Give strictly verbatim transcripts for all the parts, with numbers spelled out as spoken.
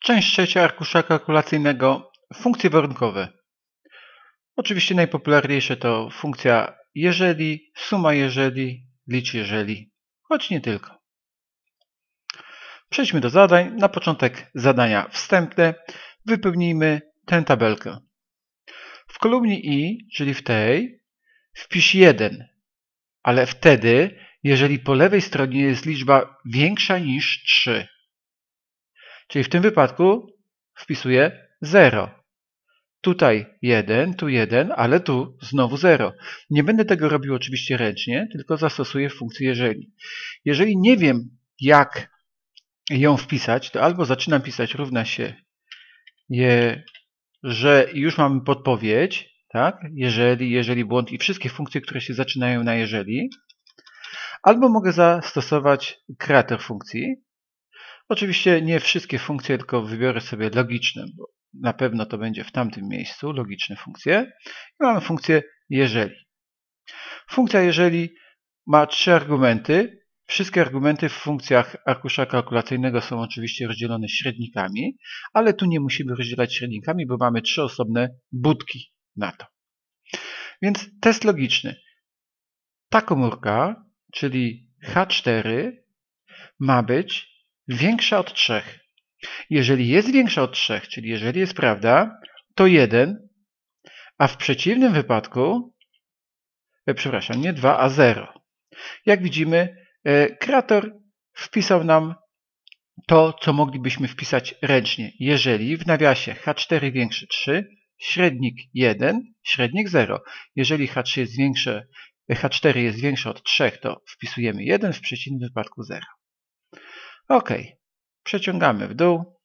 Część trzecia arkusza kalkulacyjnego. Funkcje warunkowe. Oczywiście najpopularniejsze to funkcja jeżeli, suma jeżeli, licz jeżeli, choć nie tylko. Przejdźmy do zadań. Na początek zadania wstępne. Wypełnijmy tę tabelkę. W kolumnie I, czyli w tej, wpisz jeden, ale wtedy, jeżeli po lewej stronie jest liczba większa niż trzy. Czyli w tym wypadku wpisuję zero. Tutaj jeden, tu jeden, ale tu znowu zero. Nie będę tego robił oczywiście ręcznie, tylko zastosuję funkcję jeżeli. Jeżeli nie wiem, jak ją wpisać, to albo zaczynam pisać równa się je, że już mamy podpowiedź, tak? Jeżeli, jeżeli, błąd i wszystkie funkcje, które się zaczynają na jeżeli. Albo mogę zastosować kreator funkcji. Oczywiście nie wszystkie funkcje, tylko wybiorę sobie logiczne, bo na pewno to będzie w tamtym miejscu, logiczne funkcje. I mamy funkcję jeżeli. Funkcja jeżeli ma trzy argumenty. Wszystkie argumenty w funkcjach arkusza kalkulacyjnego są oczywiście rozdzielone średnikami, ale tu nie musimy rozdzielać średnikami, bo mamy trzy osobne budki na to. Więc test logiczny. Ta komórka, czyli H cztery, ma być większa od trzech. Jeżeli jest większa od trzech, czyli jeżeli jest prawda, to jeden, a w przeciwnym wypadku, e, przepraszam, nie dwa, a zero. Jak widzimy, e, kreator wpisał nam to, co moglibyśmy wpisać ręcznie. Jeżeli w nawiasie H cztery większy trzy, średnik jeden, średnik zero. Jeżeli H trzy jest większe, H cztery jest większe od trzech, to wpisujemy jeden, w przeciwnym wypadku zero. OK. Przeciągamy w dół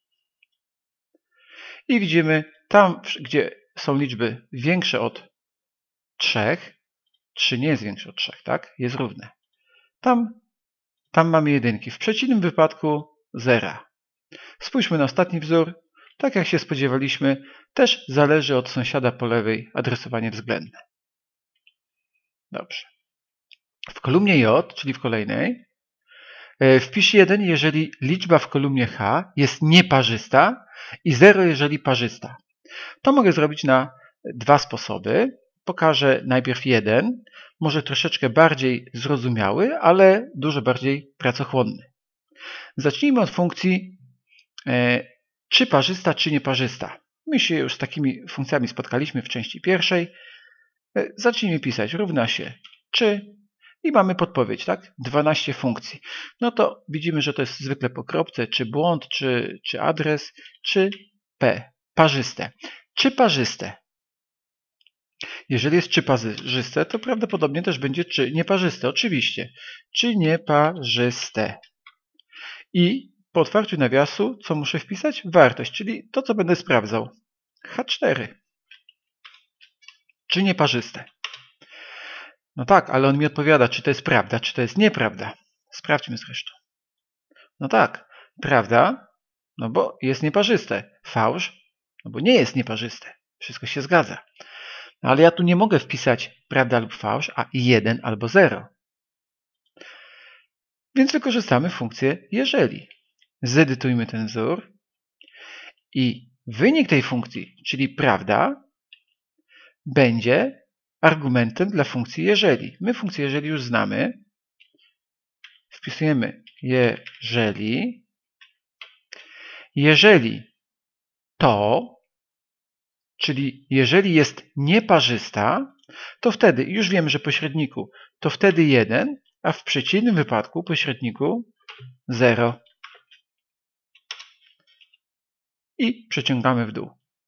i widzimy tam, gdzie są liczby większe od trzech, trzy nie jest większe od trzech, tak? Jest równe. Tam, tam mamy jedynki. W przeciwnym wypadku zera. Spójrzmy na ostatni wzór. Tak jak się spodziewaliśmy, też zależy od sąsiada po lewej adresowanie względne. Dobrze. W kolumnie J, czyli w kolejnej, wpisz jeden, jeżeli liczba w kolumnie H jest nieparzysta i zero, jeżeli parzysta. To mogę zrobić na dwa sposoby. Pokażę najpierw jeden, może troszeczkę bardziej zrozumiały, ale dużo bardziej pracochłonny. Zacznijmy od funkcji e, czy parzysta, czy nieparzysta. My się już z takimi funkcjami spotkaliśmy w części pierwszej. E, zacznijmy pisać równa się czy i mamy podpowiedź, tak? dwanaście funkcji. No to widzimy, że to jest zwykle po kropce, czy błąd, czy, czy adres, czy P, parzyste. Czy parzyste? Jeżeli jest czy parzyste, to prawdopodobnie też będzie czy nieparzyste. Oczywiście. Czy nieparzyste. I po otwarciu nawiasu, co muszę wpisać? Wartość, czyli to, co będę sprawdzał. H cztery. Czy nieparzyste? No tak, ale on mi odpowiada, czy to jest prawda, czy to jest nieprawda. Sprawdźmy zresztą. No tak, prawda, no bo jest nieparzyste. Fałsz, no bo nie jest nieparzyste. Wszystko się zgadza. No ale ja tu nie mogę wpisać prawda lub fałsz, a jeden albo zero. Więc wykorzystamy funkcję jeżeli. Zedytujmy ten wzór i wynik tej funkcji, czyli prawda, będzie argumentem dla funkcji jeżeli. My funkcję jeżeli już znamy. Wpisujemy jeżeli. Jeżeli to, czyli jeżeli jest nieparzysta, to wtedy, już wiemy, że po średniku to wtedy jeden, a w przeciwnym wypadku po średniku zero. I przeciągamy w dół.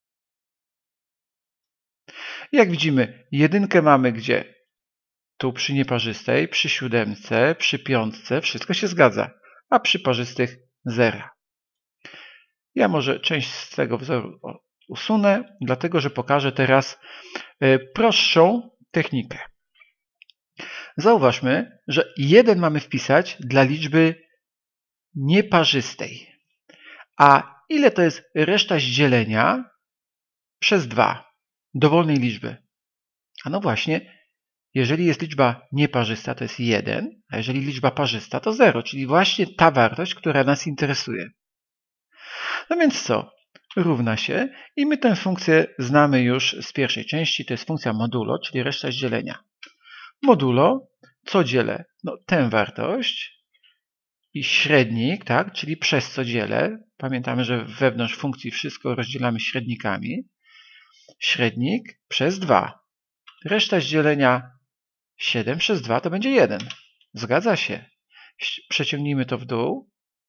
Jak widzimy, jedynkę mamy gdzie? Tu przy nieparzystej, przy siódemce, przy piątce, wszystko się zgadza, a przy parzystych zera. Ja może część z tego wzoru usunę, dlatego że pokażę teraz prostszą technikę. Zauważmy, że jeden mamy wpisać dla liczby nieparzystej. A ile to jest reszta z dzielenia przez dwa dowolnej liczby? A no właśnie, jeżeli jest liczba nieparzysta, to jest jeden, a jeżeli liczba parzysta, to zero, czyli właśnie ta wartość, która nas interesuje. No więc co? Równa się i my tę funkcję znamy już z pierwszej części, to jest funkcja modulo, czyli reszta z dzielenia. Modulo, co dzielę? No tę wartość i średnik, tak, czyli przez co dzielę. Pamiętamy, że wewnątrz funkcji wszystko rozdzielamy średnikami. Średnik przez dwa. Reszta z dzielenia siedem przez dwa to będzie jeden. Zgadza się. Przeciągnijmy to w dół.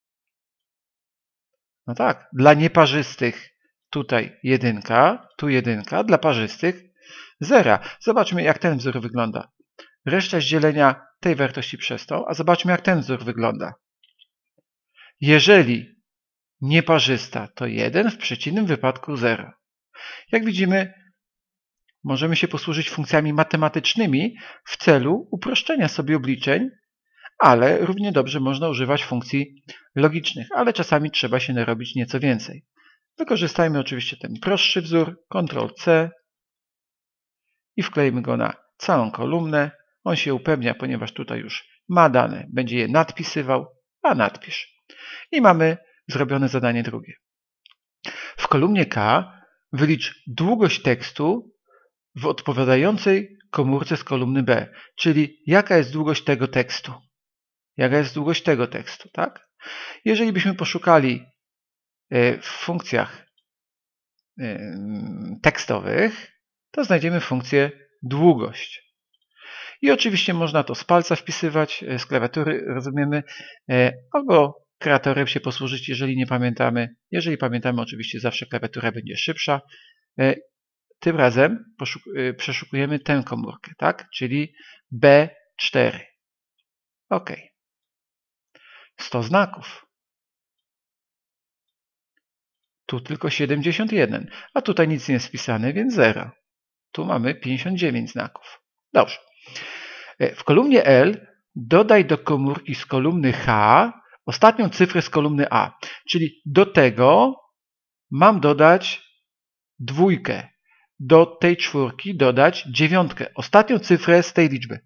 No tak, dla nieparzystych tutaj jedynka, tu jedynka, dla parzystych zera. Zobaczmy, jak ten wzór wygląda. Reszta z dzielenia tej wartości przez tą, a zobaczmy, jak ten wzór wygląda. Jeżeli nieparzysta, to jeden, w przeciwnym wypadku zero. Jak widzimy, możemy się posłużyć funkcjami matematycznymi w celu uproszczenia sobie obliczeń, ale równie dobrze można używać funkcji logicznych, ale czasami trzeba się narobić nieco więcej. Wykorzystajmy oczywiście ten prostszy wzór, kontrol C i wklejmy go na całą kolumnę. On się upewnia, ponieważ tutaj już ma dane, będzie je nadpisywał, a nadpisz. I mamy zrobione zadanie drugie. W kolumnie K wylicz długość tekstu w odpowiadającej komórce z kolumny B, czyli jaka jest długość tego tekstu. Jaka jest długość tego tekstu, tak? Jeżeli byśmy poszukali w funkcjach tekstowych, to znajdziemy funkcję długość. I oczywiście można to z palca wpisywać, z klawiatury, rozumiemy, albo kreatorem się posłużyć, jeżeli nie pamiętamy. Jeżeli pamiętamy, oczywiście zawsze klawiatura będzie szybsza. Tym razem przeszukujemy tę komórkę, tak? Czyli B cztery. OK. sto znaków. Tu tylko siedemdziesiąt jeden, a tutaj nic nie jest wpisane, więc zero. Tu mamy pięćdziesiąt dziewięć znaków. Dobrze. W kolumnie L dodaj do komórki z kolumny H ostatnią cyfrę z kolumny A, czyli do tego mam dodać dwójkę. Do tej czwórki dodać dziewiątkę, ostatnią cyfrę z tej liczby.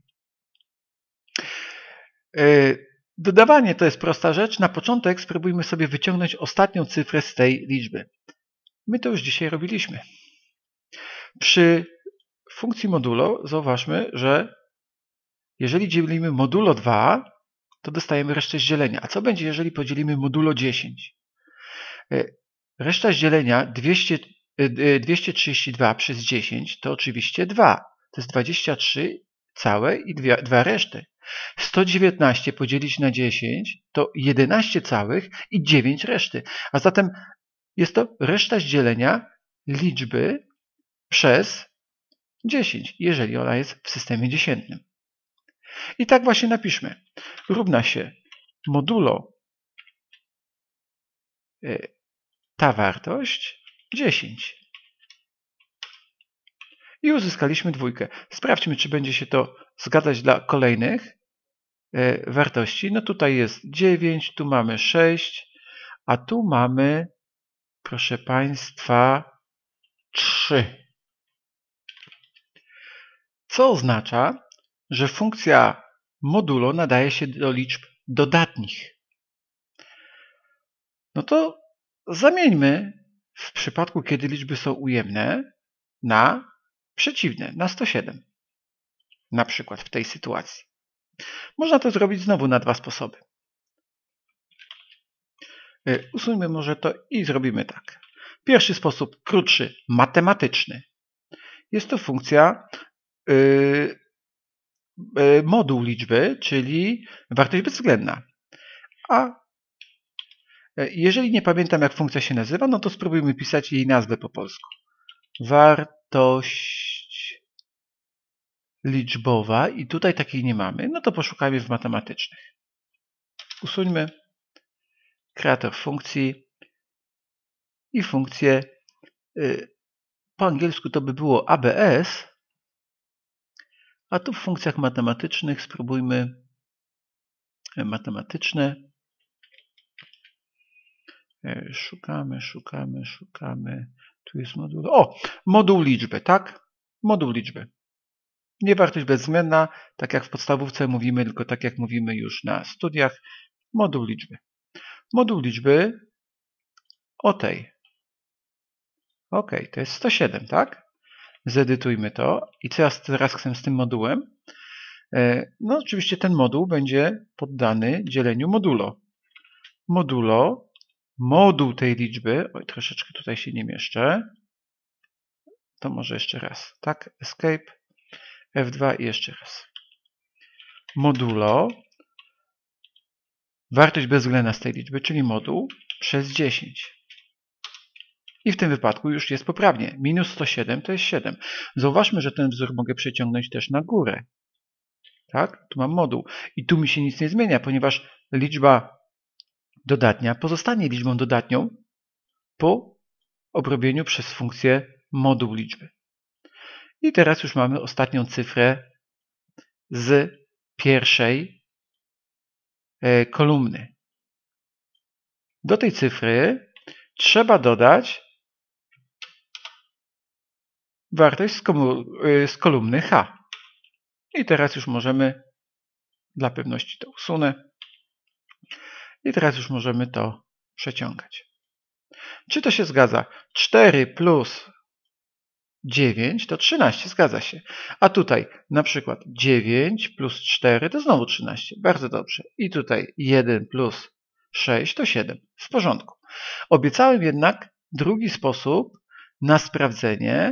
Dodawanie to jest prosta rzecz. Na początek spróbujmy sobie wyciągnąć ostatnią cyfrę z tej liczby. My to już dzisiaj robiliśmy. Przy funkcji modulo zauważmy, że jeżeli dzielimy modulo dwa, to dostajemy resztę z dzielenia. A co będzie, jeżeli podzielimy modulo dziesięć? Reszta z dzielenia dwieście, dwieście trzydzieści dwa przez dziesięć to oczywiście dwa. To jest dwadzieścia trzy całe i dwa reszty. sto dziewiętnaście podzielić na dziesięć to jedenaście całych i dziewięć reszty. A zatem jest to reszta z dzielenia liczby przez dziesięć, jeżeli ona jest w systemie dziesiętnym. I tak właśnie napiszmy. Równa się modulo ta wartość dziesięć. I uzyskaliśmy dwójkę. Sprawdźmy, czy będzie się to zgadzać dla kolejnych wartości. No tutaj jest dziewięć, tu mamy sześć, a tu mamy, proszę Państwa, trzy. Co oznacza, że funkcja modulo nadaje się do liczb dodatnich. No to zamieńmy w przypadku, kiedy liczby są ujemne, na przeciwne, na sto siedem. Na przykład w tej sytuacji. Można to zrobić znowu na dwa sposoby. Usuńmy może to i zrobimy tak. Pierwszy sposób, krótszy, matematyczny. Jest to funkcja yy, yy, moduł liczby, czyli wartość bezwzględna. A jeżeli nie pamiętam, jak funkcja się nazywa, no to spróbujmy pisać jej nazwę po polsku. Wartość liczbowa i tutaj takiej nie mamy, no to poszukajmy w matematycznych. Usuńmy kreator funkcji i funkcję, po angielsku to by było A B S, a tu w funkcjach matematycznych spróbujmy matematyczne. Szukamy, szukamy, szukamy. Tu jest moduł. O! Moduł liczby, tak? Moduł liczby. Nie wartość bezwzględna, tak jak w podstawówce mówimy, tylko tak jak mówimy już na studiach. Moduł liczby. Moduł liczby o tej. Ok, to jest sto siedem, tak? Zedytujmy to. I co ja teraz chcę z tym modułem? No oczywiście ten moduł będzie poddany dzieleniu modulo. Modulo, moduł tej liczby, oj troszeczkę tutaj się nie mieszczę, to może jeszcze raz, tak? Escape, F dwa i jeszcze raz. Modulo, wartość bezwzględna z tej liczby, czyli moduł przez dziesięć. I w tym wypadku już jest poprawnie. Minus sto siedem to jest siedem. Zauważmy, że ten wzór mogę przeciągnąć też na górę. Tak? Tu mam moduł. I tu mi się nic nie zmienia, ponieważ liczba dodatnia pozostanie liczbą dodatnią po obrobieniu przez funkcję moduł liczby. I teraz już mamy ostatnią cyfrę z pierwszej kolumny. Do tej cyfry trzeba dodać wartość z kolumny H. I teraz już możemy, dla pewności to usunę, i teraz już możemy to przeciągać. Czy to się zgadza? cztery plus dziewięć to trzynaście, zgadza się. A tutaj na przykład dziewięć plus cztery to znowu trzynaście. Bardzo dobrze. I tutaj jeden plus sześć to siedem. W porządku. Obiecałem jednak drugi sposób na sprawdzenie,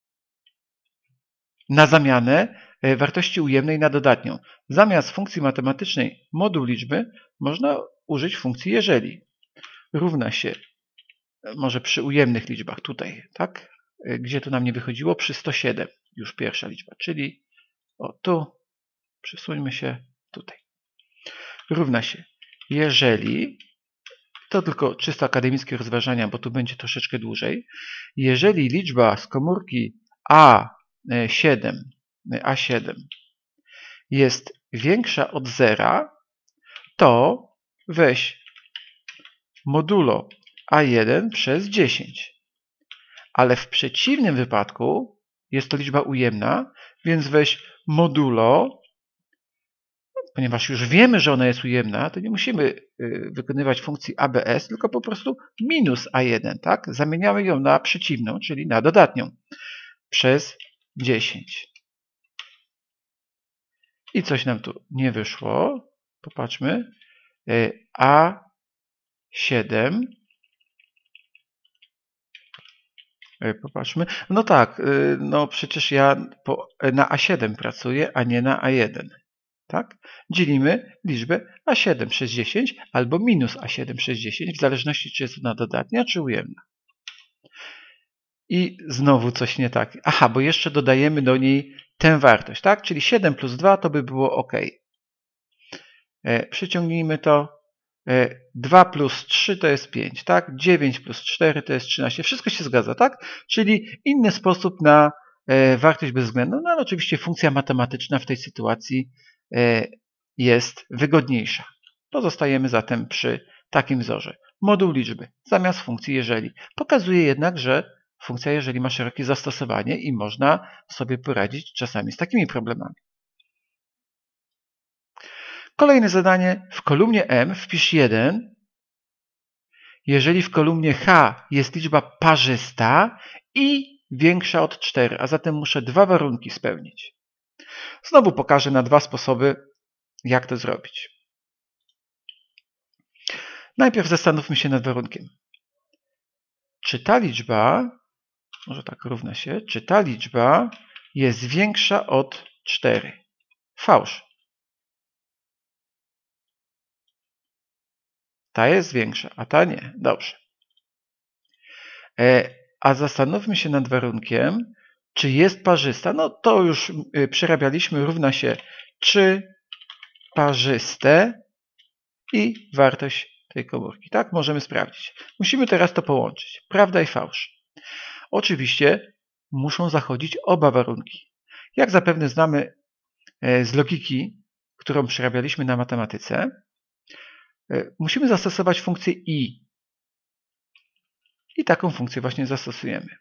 na zamianę wartości ujemnej na dodatnią. Zamiast funkcji matematycznej moduł liczby można użyć funkcji jeżeli. Równa się, może przy ujemnych liczbach tutaj, tak? Gdzie to nam nie wychodziło? Przy sto siedem już pierwsza liczba, czyli o tu, przesuńmy się tutaj. Równa się, jeżeli, to tylko czysto akademickie rozważania, bo tu będzie troszeczkę dłużej, jeżeli liczba z komórki A siedem, A siedem jest większa od zera, to weź modulo A jeden przez dziesięć. Ale w przeciwnym wypadku jest to liczba ujemna, więc weź modulo, ponieważ już wiemy, że ona jest ujemna, to nie musimy wykonywać funkcji A B S, tylko po prostu minus A jeden, tak? Zamieniamy ją na przeciwną, czyli na dodatnią, przez dziesięć. I coś nam tu nie wyszło. Popatrzmy. A siedem. Popatrzmy. No tak, no przecież ja po, na A siedem pracuję, a nie na A jeden. Tak? Dzielimy liczbę A siedem przez dziesięć albo minus A siedem przez dziesięć, w zależności czy jest ona dodatnia, czy ujemna. I znowu coś nie tak. Aha, bo jeszcze dodajemy do niej tę wartość, tak? Czyli siedem plus dwa to by było ok. E, przyciągnijmy to. E, dwa plus trzy to jest pięć, tak? dziewięć plus cztery to jest trzynaście. Wszystko się zgadza, tak? Czyli inny sposób na e, wartość bezwzględną. No ale oczywiście funkcja matematyczna w tej sytuacji e, jest wygodniejsza. Pozostajemy zatem przy takim wzorze. Moduł liczby zamiast funkcji jeżeli. Pokazuje jednak, że funkcja jeżeli ma szerokie zastosowanie i można sobie poradzić czasami z takimi problemami. Kolejne zadanie. W kolumnie M wpisz jeden, jeżeli w kolumnie H jest liczba parzysta i większa od czterech, a zatem muszę dwa warunki spełnić. Znowu pokażę na dwa sposoby, jak to zrobić. Najpierw zastanówmy się nad warunkiem. Czy ta liczba, może tak równa się, czy ta liczba jest większa od czterech? Fałsz. Ta jest większa, a ta nie. Dobrze. E, a zastanówmy się nad warunkiem, czy jest parzysta. No to już przerabialiśmy, równa się czy parzyste i wartość tej komórki. Tak, możemy sprawdzić. Musimy teraz to połączyć. Prawda i fałsz. Oczywiście muszą zachodzić oba warunki. Jak zapewne znamy z logiki, którą przerabialiśmy na matematyce, musimy zastosować funkcję i. I taką funkcję właśnie zastosujemy.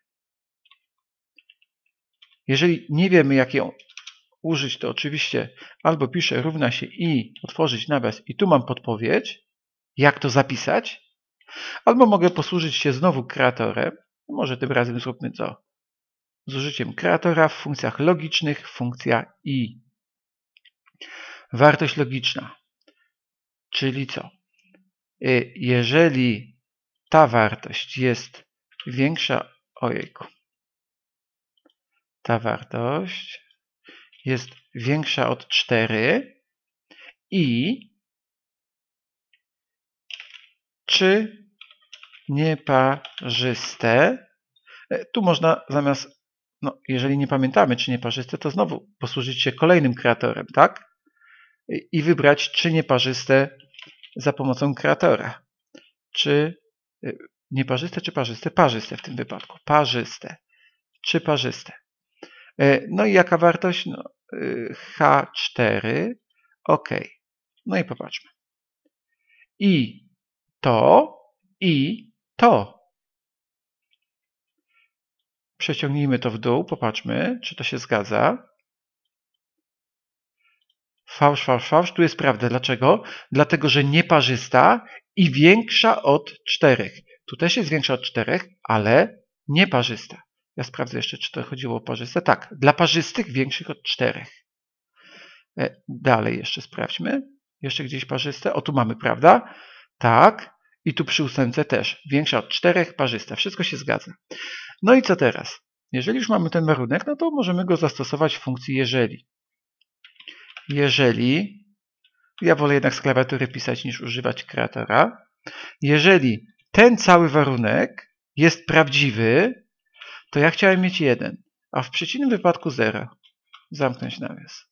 Jeżeli nie wiemy, jak ją użyć, to oczywiście albo piszę równa się i, otworzyć nawias i tu mam podpowiedź, jak to zapisać, Albo mogę posłużyć się znowu kreatorem. Może tym razem zróbmy co? Z użyciem kreatora w funkcjach logicznych funkcja i. Wartość logiczna. Czyli co? Jeżeli ta wartość jest większa, ojejku, ta wartość jest większa od cztery i czy nieparzyste, tu można zamiast, no jeżeli nie pamiętamy czy nieparzyste, to znowu posłużyć się kolejnym kreatorem, tak? I wybrać czy nieparzyste za pomocą kreatora. Czy nieparzyste, czy parzyste? Parzyste w tym wypadku. Parzyste. Czy parzyste? No i jaka wartość? No, H cztery. OK. No i popatrzmy. I to, i to. Przeciągnijmy to w dół. Popatrzmy, czy to się zgadza. Fałsz, fałsz, fałsz. Tu jest prawda. Dlaczego? Dlatego, że nieparzysta i większa od czterech. Tu też jest większa od czterech, ale nieparzysta. Ja sprawdzę jeszcze, czy to chodziło o parzyste. Tak, dla parzystych większych od czterech. Dalej jeszcze sprawdźmy. Jeszcze gdzieś parzyste. O, tu mamy, prawda? Tak. I tu przy ósemce też. Większa od czterech, parzysta. Wszystko się zgadza. No i co teraz? Jeżeli już mamy ten warunek, no to możemy go zastosować w funkcji jeżeli. Jeżeli, ja wolę jednak z klawiatury pisać niż używać kreatora. Jeżeli ten cały warunek jest prawdziwy, to ja chciałem mieć jeden, a w przeciwnym wypadku zero. Zamknąć nawias.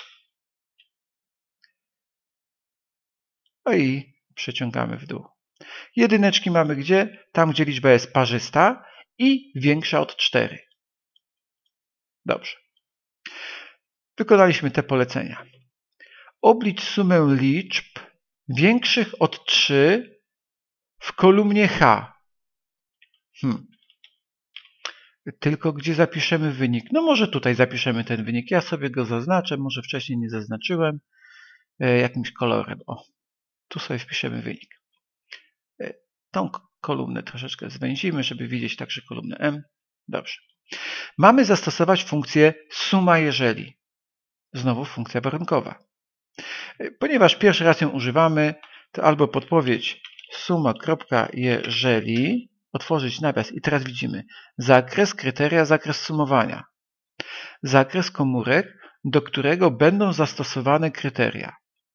No i przeciągamy w dół. Jedyneczki mamy gdzie? Tam, gdzie liczba jest parzysta i większa od czterech. Dobrze. Wykonaliśmy te polecenia. Oblicz sumę liczb większych od trzy w kolumnie H. Hmm. Tylko gdzie zapiszemy wynik? No może tutaj zapiszemy ten wynik. Ja sobie go zaznaczę. Może wcześniej nie zaznaczyłem. E, jakimś kolorem. O, tu sobie wpiszemy wynik. E, tą kolumnę troszeczkę zwęzimy, żeby widzieć także kolumnę M. Dobrze. Mamy zastosować funkcję suma jeżeli. Znowu funkcja warunkowa. E, ponieważ pierwszy raz ją używamy, to albo podpowiedź suma.jeżeli, otworzyć nawias i teraz widzimy zakres kryteria, zakres sumowania. Zakres komórek, do którego będą zastosowane kryteria.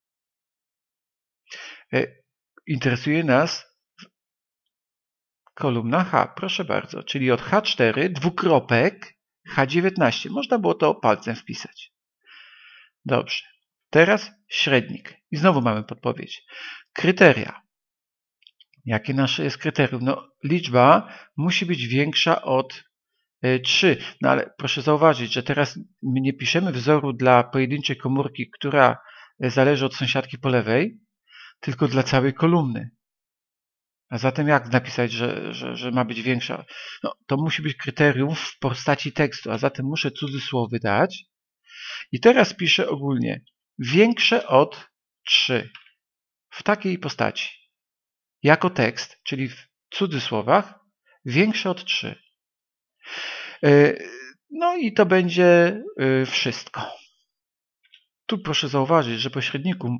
Interesuje nas kolumna H, proszę bardzo, czyli od H cztery dwukropek H dziewiętnaście. Można było to palcem wpisać. Dobrze. Teraz średnik. I znowu mamy podpowiedź. Kryteria. Jakie nasze jest kryterium? No, liczba musi być większa od trzy. No ale proszę zauważyć, że teraz my nie piszemy wzoru dla pojedynczej komórki, która zależy od sąsiadki po lewej, tylko dla całej kolumny. A zatem jak napisać, że, że, że ma być większa? No, to musi być kryterium w postaci tekstu, a zatem muszę cudzysłowy dać. I teraz piszę ogólnie większe od trzy. W takiej postaci. Jako tekst, czyli w cudzysłowach, większe od trzy. No i to będzie wszystko. Tu proszę zauważyć, że po średniku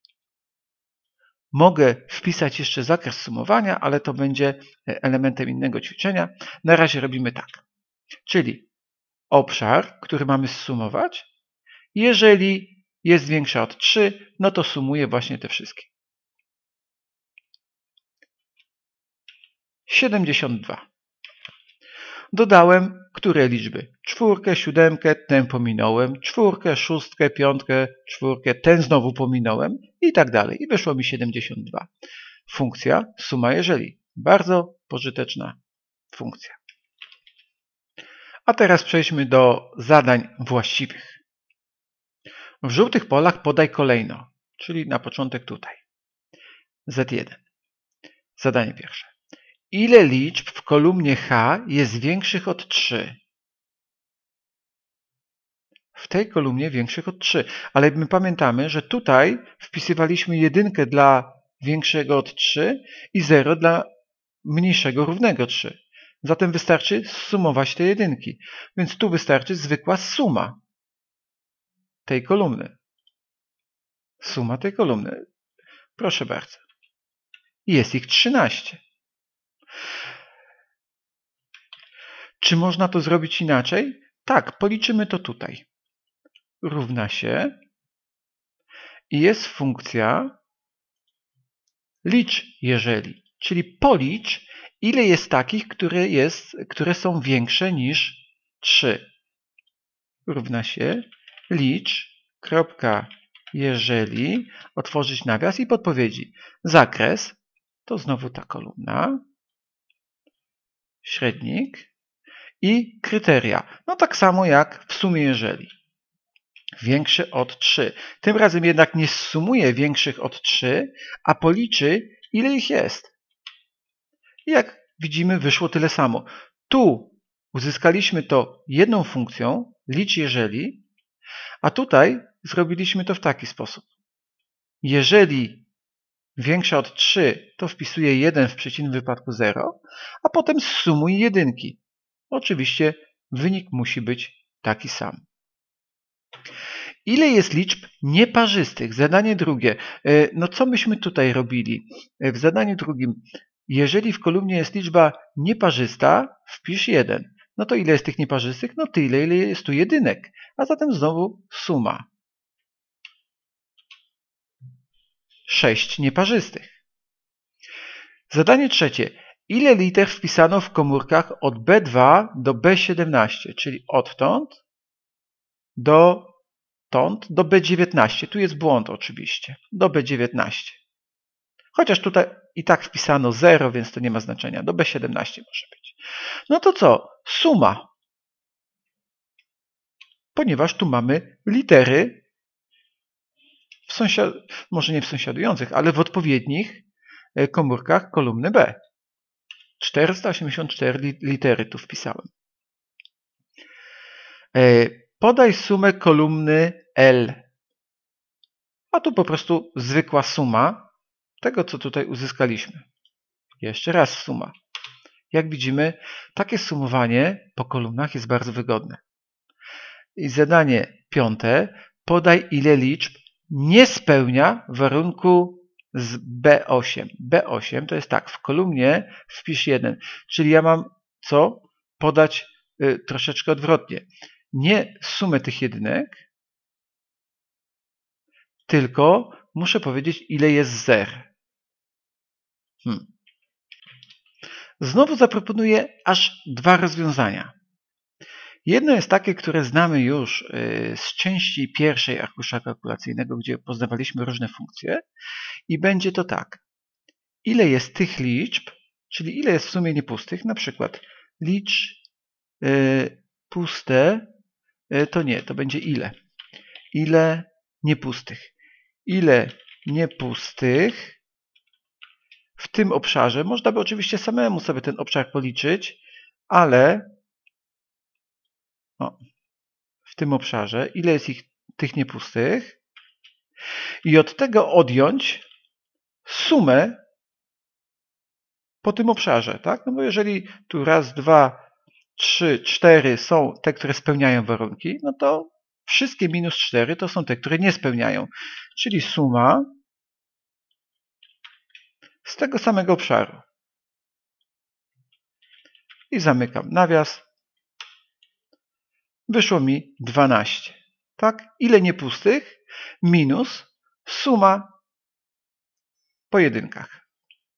mogę wpisać jeszcze zakres sumowania, ale to będzie elementem innego ćwiczenia. Na razie robimy tak. Czyli obszar, który mamy zsumować. Jeżeli jest większa od trzy, no to sumuję właśnie te wszystkie. siedemdziesiąt dwa. Dodałem które liczby? Czwórkę, siódemkę, tę pominąłem, czwórkę, szóstkę, piątkę, czwórkę, ten znowu pominąłem i tak dalej. I wyszło mi siedemdziesiąt dwa. Funkcja suma jeżeli. Bardzo pożyteczna funkcja. A teraz przejdźmy do zadań właściwych. W żółtych polach podaj kolejno, czyli na początek tutaj. Z jeden. Zadanie pierwsze. Ile liczb w kolumnie H jest większych od trzy? W tej kolumnie większych od trzy. Ale my pamiętamy, że tutaj wpisywaliśmy jedynkę dla większego od trzy i zero dla mniejszego równego trzy. Zatem wystarczy zsumować te jedynki. Więc tu wystarczy zwykła suma tej kolumny. Suma tej kolumny. Proszę bardzo. Jest ich trzynaście. Czy można to zrobić inaczej? Tak, policzymy to tutaj. Równa się i jest funkcja licz jeżeli, czyli policz, ile jest takich, które, jest, które są większe niż trzy. Równa się licz, kropka, jeżeli, otworzyć nawias i podpowiedzi. Zakres, to znowu ta kolumna, średnik i kryteria. No tak samo jak w sumie jeżeli. Większy od trzy. Tym razem jednak nie zsumuje większych od trzy, a policzy, ile ich jest. I jak widzimy, wyszło tyle samo. Tu uzyskaliśmy to jedną funkcją, licz jeżeli, a tutaj zrobiliśmy to w taki sposób. Jeżeli większa od trzy, to wpisuję jeden, w przeciwnym wypadku zero, a potem zsumuj jedynki. Oczywiście wynik musi być taki sam. Ile jest liczb nieparzystych? Zadanie drugie. No co myśmy tutaj robili? W zadaniu drugim, jeżeli w kolumnie jest liczba nieparzysta, wpisz jeden. No to ile jest tych nieparzystych? No tyle, ile jest tu jedynek. A zatem znowu suma. sześć nieparzystych. Zadanie trzecie. Ile liter wpisano w komórkach od B dwa do B siedemnaście, czyli odtąd do Stąd do B dziewiętnaście. Tu jest błąd oczywiście. Do B dziewiętnaście. Chociaż tutaj i tak wpisano zero, więc to nie ma znaczenia. Do B siedemnaście może być. No to co? Suma. Ponieważ tu mamy litery w sąsiad... może nie w sąsiadujących, ale w odpowiednich komórkach kolumny B. czterysta osiemdziesiąt cztery litery tu wpisałem. Podaj sumę kolumny L. A tu po prostu zwykła suma tego, co tutaj uzyskaliśmy. Jeszcze raz suma. Jak widzimy, takie sumowanie po kolumnach jest bardzo wygodne. I zadanie piąte. Podaj, ile liczb nie spełnia warunku z B osiem. B osiem to jest tak, w kolumnie wpisz jeden. Czyli ja mam co? Podać y, troszeczkę odwrotnie. Nie sumę tych jedynek, tylko muszę powiedzieć, ile jest zer. Hmm. Znowu zaproponuję aż dwa rozwiązania. Jedno jest takie, które znamy już z części pierwszej arkusza kalkulacyjnego, gdzie poznawaliśmy różne funkcje i będzie to tak. Ile jest tych liczb, czyli ile jest w sumie niepustych, na przykład licz y, puste, y, to nie, to będzie ile. Ile niepustych. Ile niepustych w tym obszarze, można by oczywiście samemu sobie ten obszar policzyć, ale o, w tym obszarze, ile jest ich tych niepustych i od tego odjąć sumę po tym obszarze, tak? No bo jeżeli tu raz, dwa, trzy, cztery są te, które spełniają warunki, no to wszystkie minus cztery to są te, które nie spełniają, czyli suma z tego samego obszaru. I zamykam nawias. Wyszło mi dwanaście. Tak? Ile niepustych minus suma po jedynkach.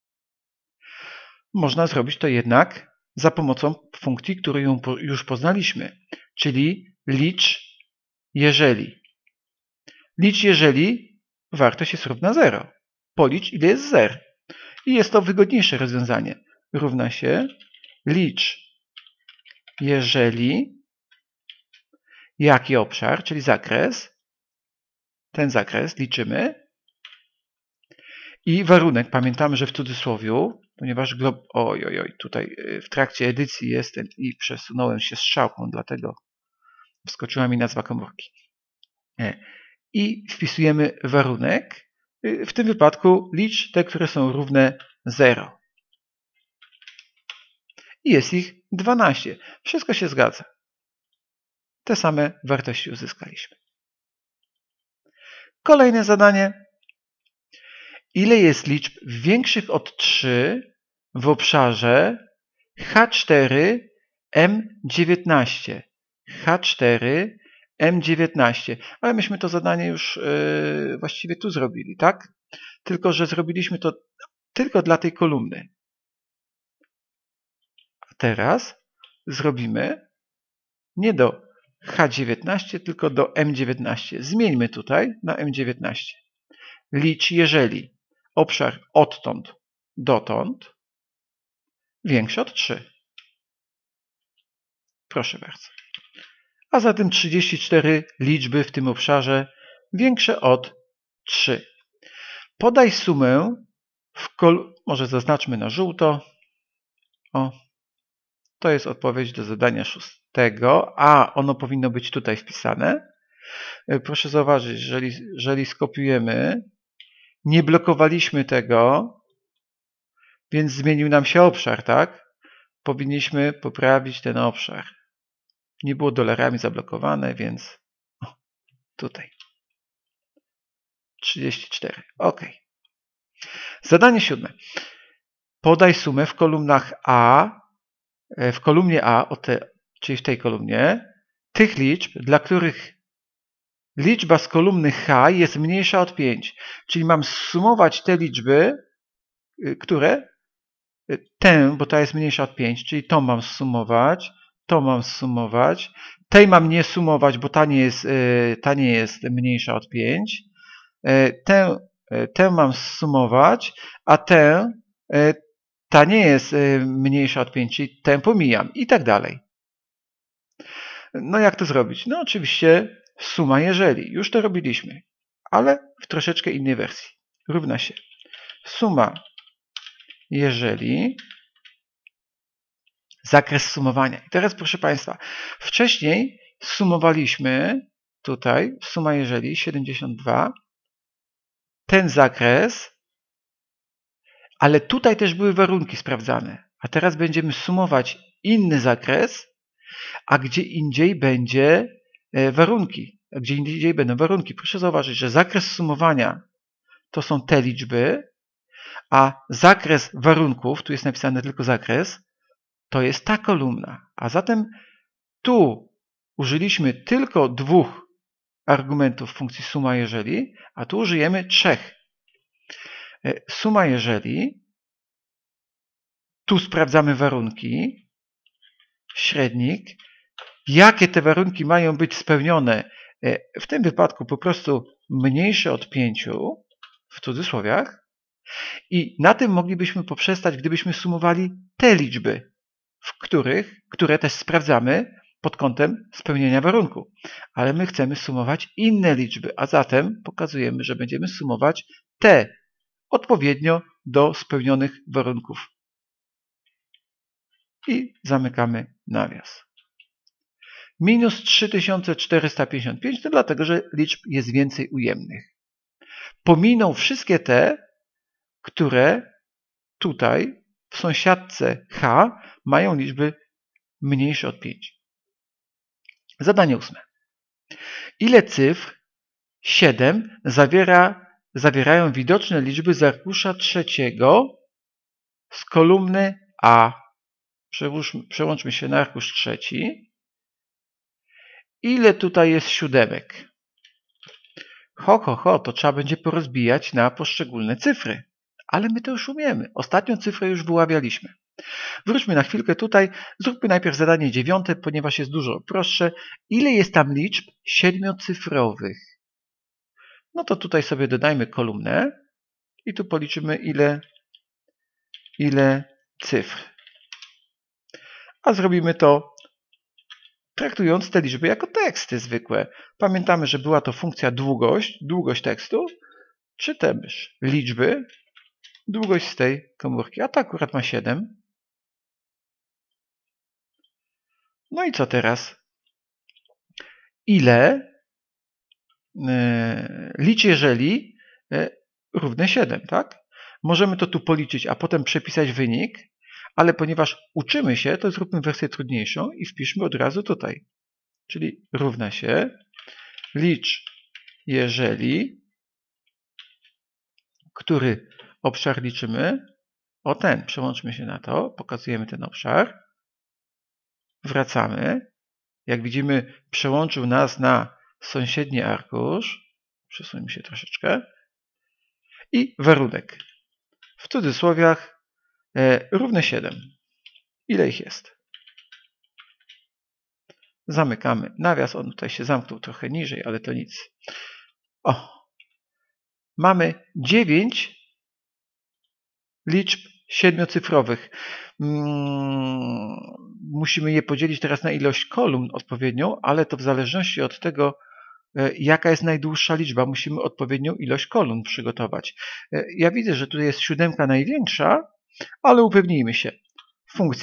Można zrobić to jednak za pomocą funkcji, którą już poznaliśmy, czyli licz jeżeli. Licz jeżeli wartość jest równa zero. Policz, ile jest zer. I jest to wygodniejsze rozwiązanie. Równa się licz jeżeli jaki obszar, czyli zakres, ten zakres liczymy i warunek, pamiętamy, że w cudzysłowiu, ponieważ glob... oj, oj, oj, tutaj w trakcie edycji jestem i przesunąłem się strzałką, dlatego wskoczyła mi nazwa komórki. I wpisujemy warunek, w tym wypadku licz te, które są równe zero. i jest ich dwanaście. Wszystko się zgadza. Te same wartości uzyskaliśmy. Kolejne zadanie. Ile jest liczb większych od trzy w obszarze H cztery M dziewiętnaście? H cztery M dziewiętnaście. Ale myśmy to zadanie już yy, właściwie tu zrobili, tak? Tylko że zrobiliśmy to tylko dla tej kolumny. A teraz zrobimy nie do H dziewiętnaście, tylko do M dziewiętnaście. Zmieńmy tutaj na M dziewiętnaście. Licz, jeżeli obszar odtąd dotąd większy od trzy. Proszę bardzo. A zatem trzydzieści cztery liczby w tym obszarze większe od trzy. Podaj sumę w kol... Może zaznaczmy na żółto. O, to jest odpowiedź do zadania szóstego, a ono powinno być tutaj wpisane. Proszę zauważyć, jeżeli, jeżeli skopiujemy, nie blokowaliśmy tego, więc zmienił nam się obszar, tak? Powinniśmy poprawić ten obszar. Nie było dolarami zablokowane, więc o, tutaj. trzydzieści cztery. OK. Zadanie siódme. Podaj sumę w kolumnach A, w kolumnie A, te, czyli w tej kolumnie, tych liczb, dla których liczba z kolumny H jest mniejsza od pięć. Czyli mam sumować te liczby, które tę, bo ta jest mniejsza od pięć, czyli tą mam sumować, tą mam sumować, tej mam nie sumować, bo ta nie jest, ta nie jest mniejsza od pięć, tę, tę mam sumować, a tę, ta nie jest mniejsza od pięć, czyli tę pomijam i tak dalej. No jak to zrobić? No oczywiście suma jeżeli. Już to robiliśmy, ale w troszeczkę innej wersji. Równa się suma jeżeli zakres sumowania. I teraz proszę Państwa, wcześniej sumowaliśmy tutaj suma jeżeli siedemdziesiąt dwa, ten zakres, ale tutaj też były warunki sprawdzane. A teraz będziemy sumować inny zakres, a gdzie indziej będzie warunki. A gdzie indziej będą warunki. Proszę zauważyć, że zakres sumowania to są te liczby, a zakres warunków, tu jest napisane tylko zakres, to jest ta kolumna. A zatem tu użyliśmy tylko dwóch argumentów funkcji suma jeżeli, a tu użyjemy trzech. Suma jeżeli, tu sprawdzamy warunki, średnik. Jakie te warunki mają być spełnione? W tym wypadku po prostu mniejsze od pięciu, w cudzysłowiach. I na tym moglibyśmy poprzestać, gdybyśmy sumowali te liczby, w których, które też sprawdzamy pod kątem spełnienia warunku. Ale my chcemy sumować inne liczby, a zatem pokazujemy, że będziemy sumować te odpowiednio do spełnionych warunków. I zamykamy nawias. Minus trzy tysiące czterysta pięćdziesiąt pięć to dlatego, że liczb jest więcej ujemnych. Pominą wszystkie te, które tutaj w sąsiadce H mają liczby mniejsze od pięciu. Zadanie ósme. Ile cyfr siedem zawiera, zawierają widoczne liczby z arkusza trzeciego z kolumny A? Przełóżmy, przełączmy się na arkusz trzeci. Ile tutaj jest siódemek? Ho, ho, ho, to trzeba będzie porozbijać na poszczególne cyfry. Ale my to już umiemy. Ostatnią cyfrę już wyławialiśmy. Wróćmy na chwilkę tutaj. Zróbmy najpierw zadanie dziewiąte, ponieważ jest dużo prostsze. Ile jest tam liczb siedmiocyfrowych? No to tutaj sobie dodajmy kolumnę i tu policzymy ile, ile cyfr. A zrobimy to traktując te liczby jako teksty zwykłe. Pamiętamy, że była to funkcja długość, długość tekstu, czy też liczby, długość z tej komórki. A to akurat ma siedem. No i co teraz? Ile yy, licz jeżeli yy, równe siedem, tak? Możemy to tu policzyć, a potem przepisać wynik, ale ponieważ uczymy się, to zróbmy wersję trudniejszą i wpiszmy od razu tutaj. Czyli równa się licz, jeżeli, który obszar liczymy, o ten, przełączmy się na to, pokazujemy ten obszar, wracamy. Jak widzimy, przełączył nas na sąsiedni arkusz, przesuńmy się troszeczkę, i warunek. W cudzysłowiach e, równe siedem. Ile ich jest? Zamykamy nawias, on tutaj się zamknął trochę niżej, ale to nic. O, mamy dziewięć liczb siedmiocyfrowych. Hmm, musimy je podzielić teraz na ilość kolumn odpowiednią, ale to w zależności od tego, jaka jest najdłuższa liczba, musimy odpowiednią ilość kolumn przygotować. Ja widzę, że tutaj jest siódemka największa, ale upewnijmy się. Funkcja.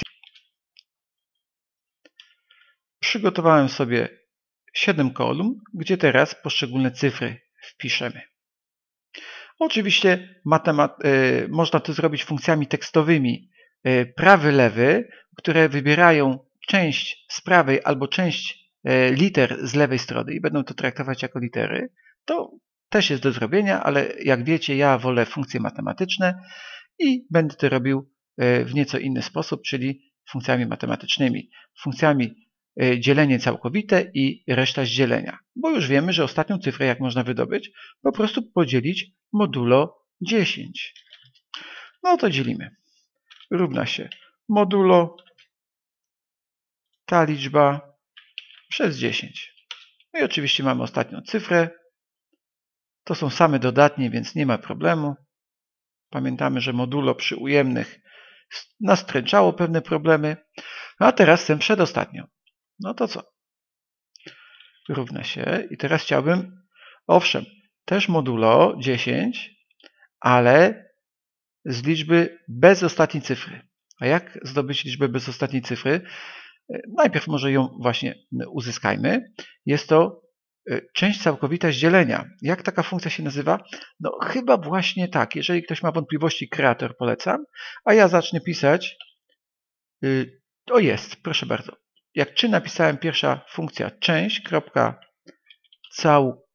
Przygotowałem sobie siedem kolumn, gdzie teraz poszczególne cyfry wpiszemy. Oczywiście y, można to zrobić funkcjami tekstowymi y, prawy, lewy, które wybierają część z prawej albo część y, liter z lewej strony i będą to traktować jako litery. To też jest do zrobienia, ale jak wiecie, ja wolę funkcje matematyczne i będę to robił y, w nieco inny sposób, czyli funkcjami matematycznymi. Funkcjami y, dzielenie całkowite i reszta z dzielenia. Bo już wiemy, że ostatnią cyfrę, jak można wydobyć, po prostu podzielić modulo dziesięć. No to dzielimy. Równa się modulo ta liczba przez dziesięć. No i oczywiście mamy ostatnią cyfrę. To są same dodatnie, więc nie ma problemu. Pamiętamy, że modulo przy ujemnych nastręczało pewne problemy. A teraz chcę przedostatnią. No to co? Równa się. I teraz chciałbym, owszem, też modulo dziesięć, ale z liczby bez ostatniej cyfry. A jak zdobyć liczbę bez ostatniej cyfry? Najpierw może ją właśnie uzyskajmy. Jest to część całkowita z dzielenia. Jak taka funkcja się nazywa? No chyba właśnie tak. Jeżeli ktoś ma wątpliwości, kreator polecam. A ja zacznę pisać. O jest, proszę bardzo. Jak czy napisałem pierwsza funkcja część, kropka, całk,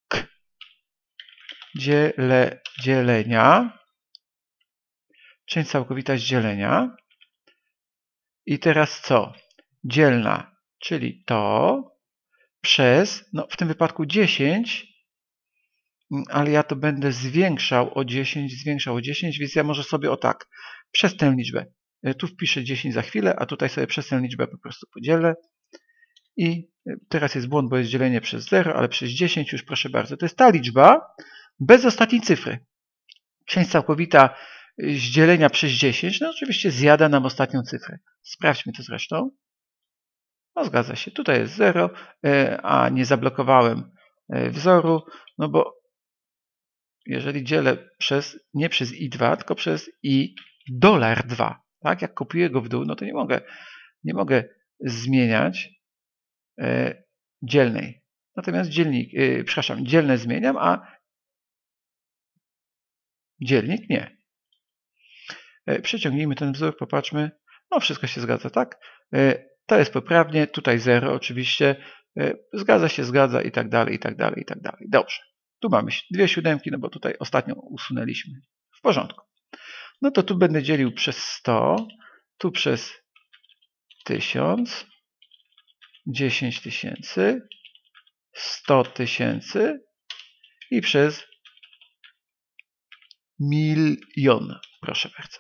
dziele, dzielenia, część całkowita z dzielenia i teraz co? Dzielna, czyli to przez, no w tym wypadku dziesięć, ale ja to będę zwiększał o dziesięć, zwiększał o dziesięć, więc ja może sobie o tak, przez tę liczbę. Tu wpiszę dziesięć za chwilę, a tutaj sobie przez tę liczbę po prostu podzielę. I teraz jest błąd, bo jest dzielenie przez zero, ale przez dziesięć już proszę bardzo. To jest ta liczba bez ostatniej cyfry. Część całkowita z dzielenia przez dziesięć, no oczywiście zjada nam ostatnią cyfrę. Sprawdźmy to zresztą. No zgadza się, tutaj jest zero, a nie zablokowałem wzoru, no bo jeżeli dzielę przez, nie przez i dwa, tylko przez i dolar dwa, tak? Jak kopiuję go w dół, no to nie mogę, nie mogę zmieniać e, dzielnej. Natomiast dzielnik, e, przepraszam, dzielne zmieniam, a dzielnik nie. E, przeciągnijmy ten wzór, popatrzmy. No wszystko się zgadza, tak? E, to jest poprawnie, tutaj zero oczywiście. E, zgadza się, zgadza i tak dalej, i tak dalej, i tak dalej. Dobrze. Tu mamy dwie siódemki, no bo tutaj ostatnią usunęliśmy. W porządku. No to tu będę dzielił przez sto, tu przez tysiąc, dziesięć tysięcy, sto tysięcy i przez milion. Proszę bardzo.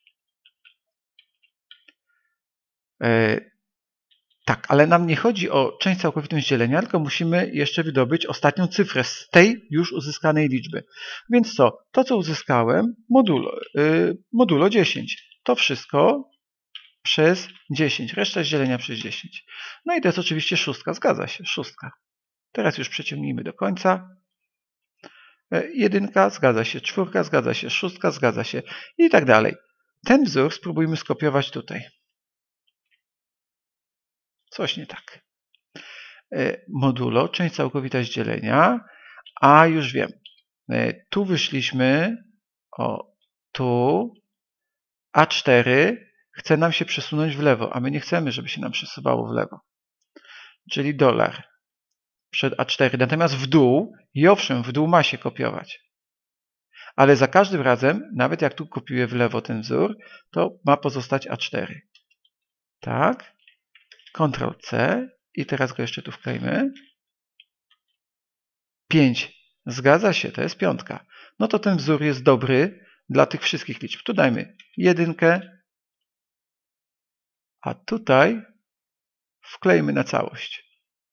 E, tak, ale nam nie chodzi o część całkowitą z dzielenia, tylko musimy jeszcze wydobyć ostatnią cyfrę z tej już uzyskanej liczby. Więc co? To, co uzyskałem, modulo, y, modulo dziesięć. To wszystko przez dziesięć. Reszta z dzielenia przez dziesięć. No i to jest oczywiście szóstka. Zgadza się, szóstka. Teraz już przeciągnijmy do końca. Y, jedynka, zgadza się, czwórka, zgadza się, szóstka, zgadza się i tak dalej. Ten wzór spróbujmy skopiować tutaj. Coś nie tak. Modulo, część całkowita z dzielenia, a już wiem. Tu wyszliśmy, o, tu, a cztery, chce nam się przesunąć w lewo, a my nie chcemy, żeby się nam przesuwało w lewo. Czyli dolar przed A cztery. Natomiast w dół, i owszem, w dół ma się kopiować. Ale za każdym razem, nawet jak tu kopiuję w lewo ten wzór, to ma pozostać A cztery. Tak. kontrol C. I teraz go jeszcze tu wklejmy. pięć. Zgadza się, to jest piątka. No to ten wzór jest dobry dla tych wszystkich liczb. Tu dajmy jedynkę, a tutaj wklejmy na całość.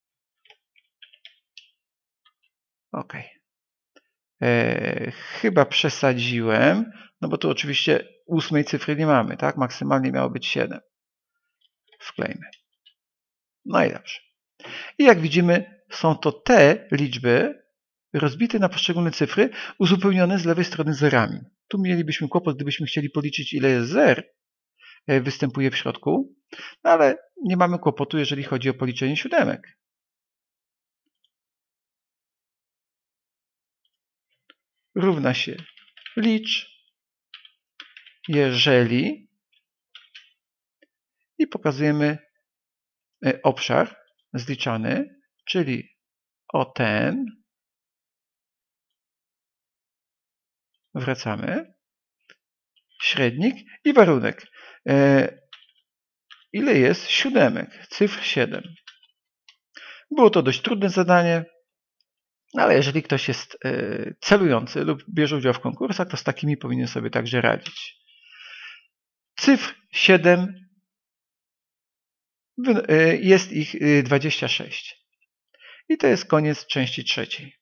OK. Eee, chyba przesadziłem, no bo tu oczywiście ósmej cyfry nie mamy, tak? Maksymalnie miało być siedem. Wklejmy. No i dobrze. I jak widzimy, są to te liczby rozbite na poszczególne cyfry, uzupełnione z lewej strony zerami. Tu mielibyśmy kłopot, gdybyśmy chcieli policzyć, ile jest zer występuje w środku, no ale nie mamy kłopotu, jeżeli chodzi o policzenie siódemek. Równa się licz, jeżeli i pokazujemy obszar zliczany, czyli o ten, wracamy, średnik i warunek. Ile jest siódemek? Cyfr siedem. Było to dość trudne zadanie, ale jeżeli ktoś jest celujący lub bierze udział w konkursach, to z takimi powinien sobie także radzić. Cyfr siedem, jest ich dwadzieścia sześć. I to jest koniec części trzeciej.